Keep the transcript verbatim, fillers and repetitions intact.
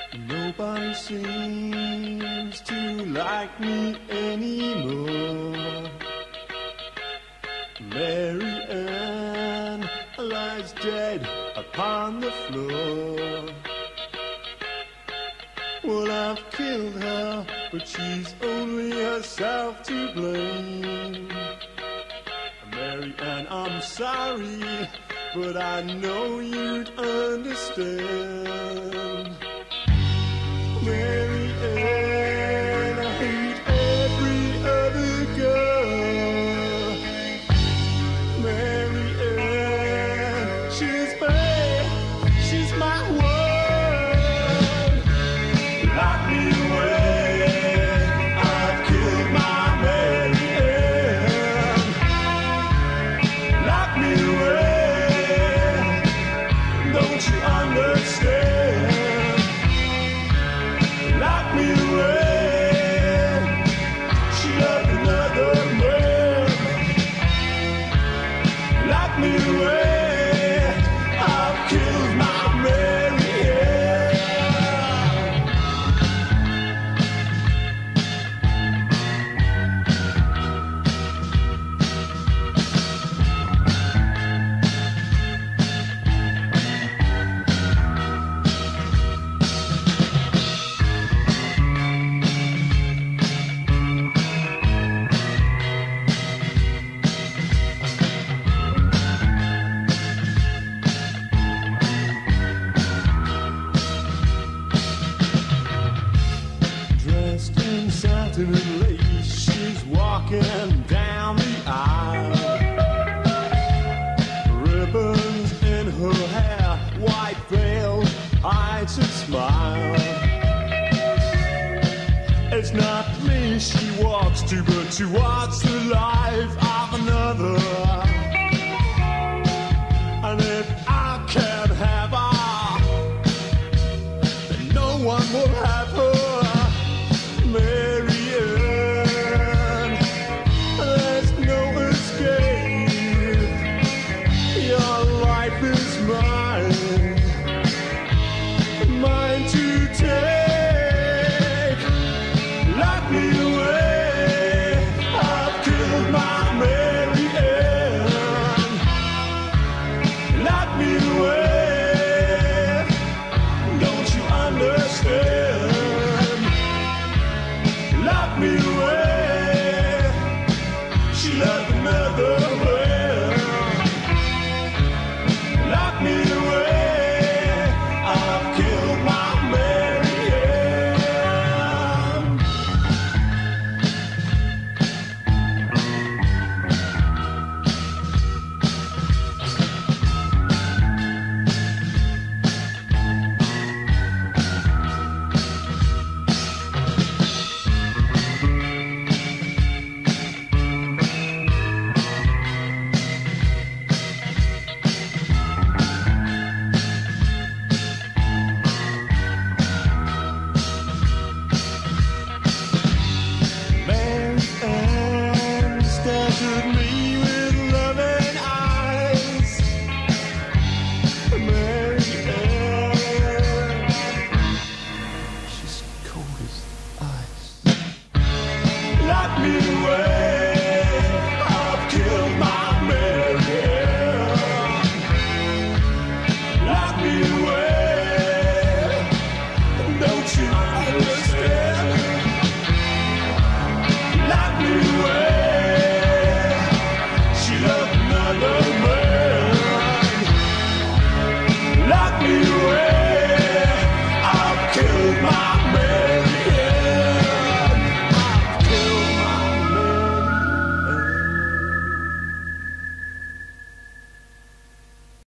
Nobody seems to like me anymore. Mary Ann lies dead upon the floor. Well, I've killed her, but she's only herself to blame. Mary Ann, I'm sorry, but I know you'd understand. Mary Ann, I hate every other girl. Mary Ann, she's me, she's my world. Lock me away, I've killed my Mary Ann. Lock me away, don't you understand? Lock me away, she loved another man. Lock me away, I've killed my Mary Ann. Dressed in satin and lace, she's walking down the aisle. Ribbons in her hair, white veil hides her smile. It's not me she walks to, but towards the life of another. And if I can't have her, then no one will have her. Mary Ann, there's no escape. Your life is mine, mine to take. Lock me away, I've killed my Mary Ann. Lock me away, don't you understand? Lock me away, she loved another man. Lock me away, I've killed my Mary Ann. Mary Ann stares at me with loving eyes. Mary Ann, she's cold as ice. Lock me away, I've killed my Mary Ann. Lock me away, don't you understand? Lock me away.